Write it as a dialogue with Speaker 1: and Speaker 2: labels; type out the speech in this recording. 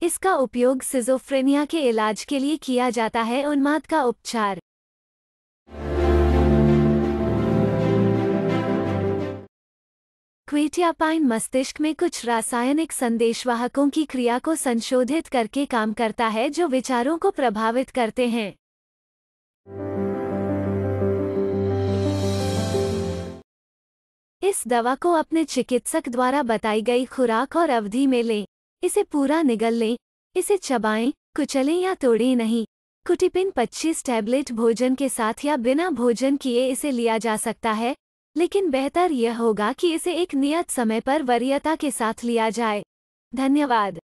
Speaker 1: इसका उपयोग सिजोफ्रेनिया के इलाज के लिए किया जाता है। उन्माद का उपचार। क्विटियापाइन मस्तिष्क में कुछ रासायनिक संदेशवाहकों की क्रिया को संशोधित करके काम करता है जो विचारों को प्रभावित करते हैं। इस दवा को अपने चिकित्सक द्वारा बताई गई खुराक और अवधि में लें। इसे पूरा निगल लें। इसे चबाएं, कुचलें या तोड़ें नहीं। कुटिपिन 25 टैबलेट भोजन के साथ या बिना भोजन किए इसे लिया जा सकता है, लेकिन बेहतर यह होगा कि इसे एक नियत समय पर वरीयता के साथ लिया जाए। धन्यवाद।